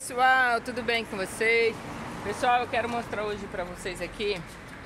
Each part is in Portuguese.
pessoal, tudo bem com vocês? Pessoal, eu quero mostrar hoje para vocês aqui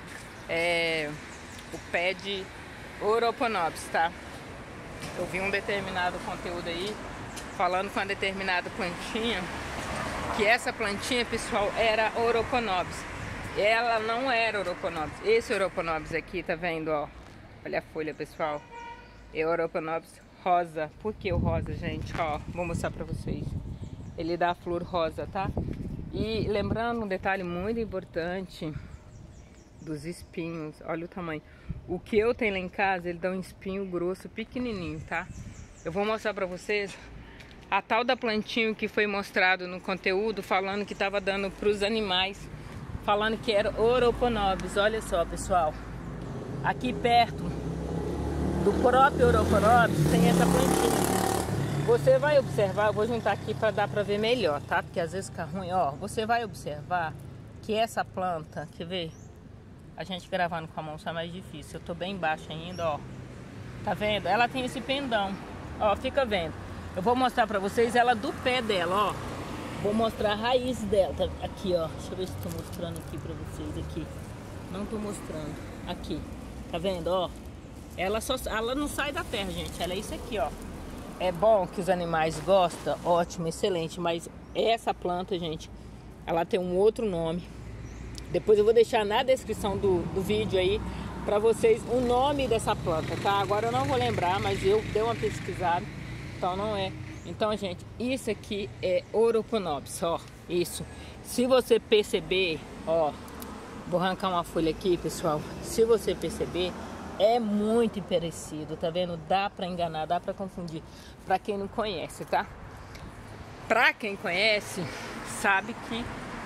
o pé de Oroponobis, tá? Eu vi um determinado conteúdo aí falando com uma determinada plantinha, que essa plantinha, pessoal, era Oroponobis. Ela não era Oroponobis. Esse Oroponobis aqui, tá vendo, ó? Olha a folha, pessoal. É Oroponobis rosa. Por que o rosa, gente? Ó, vou mostrar pra vocês. Ele dá a flor rosa, tá? E lembrando um detalhe muito importante dos espinhos. Olha o tamanho. O que eu tenho lá em casa, ele dá um espinho grosso, pequenininho, tá? Eu vou mostrar pra vocês a tal da plantinha que foi mostrado no conteúdo, falando que tava dando pros animais, falando que era Oroponobis. Olha só, pessoal. Aqui perto do próprio Oroponobis tem essa plantinha. Você vai observar, eu vou juntar aqui para dar para ver melhor, tá? Porque às vezes fica ruim, ó. Você vai observar que essa planta, quer ver? A gente gravando com a mão é mais difícil. Eu tô bem embaixo ainda, ó. Tá vendo? Ela tem esse pendão, ó, fica vendo. Eu vou mostrar para vocês ela do pé dela, ó. Vou mostrar a raiz dela, tá? Aqui, ó. Deixa eu ver se tô mostrando aqui para vocês aqui. Não tô mostrando. Aqui. Tá vendo, ó? Ela não sai da terra, gente. Ela é isso aqui, ó. É bom que os animais gostam, ótimo, excelente. Mas essa planta, gente, ela tem um outro nome. Depois eu vou deixar na descrição do vídeo aí pra vocês o nome dessa planta, tá? Agora eu não vou lembrar, mas eu dei uma pesquisada, então não é. Então, gente, isso aqui é Oroponobis, ó. Isso. Se você perceber, ó, vou arrancar uma folha aqui, pessoal. Se você perceber, é muito parecido, tá vendo? Dá pra enganar, dá pra confundir. Pra quem não conhece, tá? Pra quem conhece, sabe que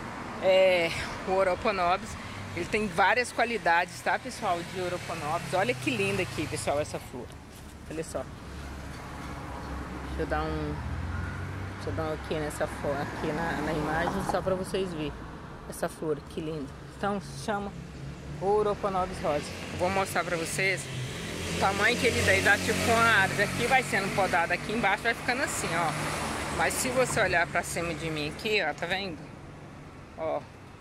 o Oroponobis, ele tem várias qualidades, tá, pessoal? De Oroponobis. Olha que linda aqui, pessoal, essa flor. Olha só. Deixa eu dar aqui nessa flor, aqui na imagem, só pra vocês verem essa flor, que linda. Então, chama Oroponobis rosa. Eu vou mostrar pra vocês o tamanho que ele dá tipo uma árvore. Aqui vai sendo podado, aqui embaixo vai ficando assim, ó. Mas se você olhar pra cima de mim aqui, ó, tá vendo? Ó.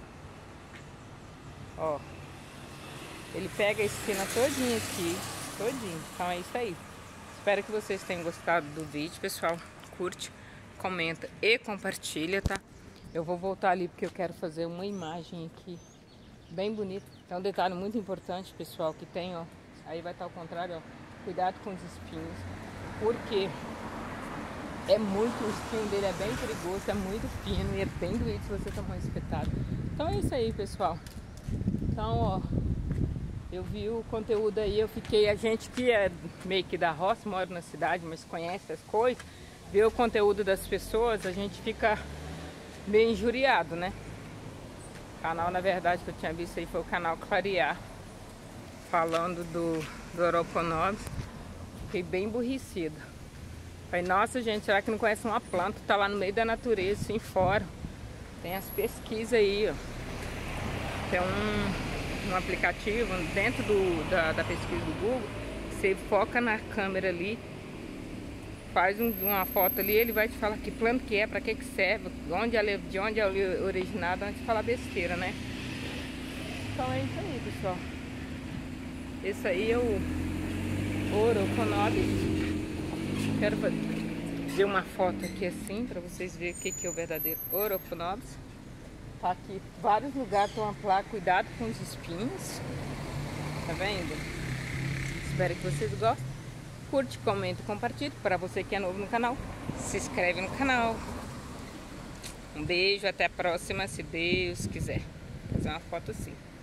Ó. Ele pega a espina todinha aqui, todinho. Então é isso aí. Espero que vocês tenham gostado do vídeo, pessoal. Curte, comenta e compartilha, tá? Eu vou voltar ali porque eu quero fazer uma imagem aqui bem bonita. É um detalhe muito importante, pessoal, que tem, ó. Aí vai estar ao contrário, ó. Cuidado com os espinhos, porque o espinho dele é bem perigoso, é muito fino e é bem doído se você tomar um espetado. Então é isso aí, pessoal. Então, ó, eu vi o conteúdo aí, a gente que é meio que da roça, mora na cidade, mas conhece as coisas, vê o conteúdo das pessoas, a gente fica meio injuriado, né? O canal, na verdade, que eu tinha visto aí foi o canal Clarear, falando do Oroponobis. Fiquei bem aborrecida. Falei, nossa, gente, será que não conhece uma planta? Tá lá no meio da natureza, assim, fora. Tem as pesquisas aí, ó. Tem um aplicativo dentro da pesquisa do Google. Você foca na câmera ali, faz uma foto ali, ele vai te falar que planta que é, pra que serve, de onde é originado, antes de falar besteira, né? Então é isso aí, pessoal. Esse aí é o Oroponobis. Quero fazer uma foto aqui assim, pra vocês verem o que é o verdadeiro Oroponobis. Tá aqui, vários lugares tem uma placa, cuidado com os espinhos. Tá vendo? Espero que vocês gostem. Curte, comenta e compartilhe. Para você que é novo no canal, se inscreve no canal. Um beijo, até a próxima, se Deus quiser. Vou fazer uma foto assim.